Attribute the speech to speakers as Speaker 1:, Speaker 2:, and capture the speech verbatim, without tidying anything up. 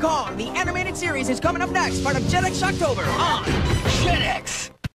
Speaker 1: Kong, the animated series, is coming up next, part of Jetix Shocktober on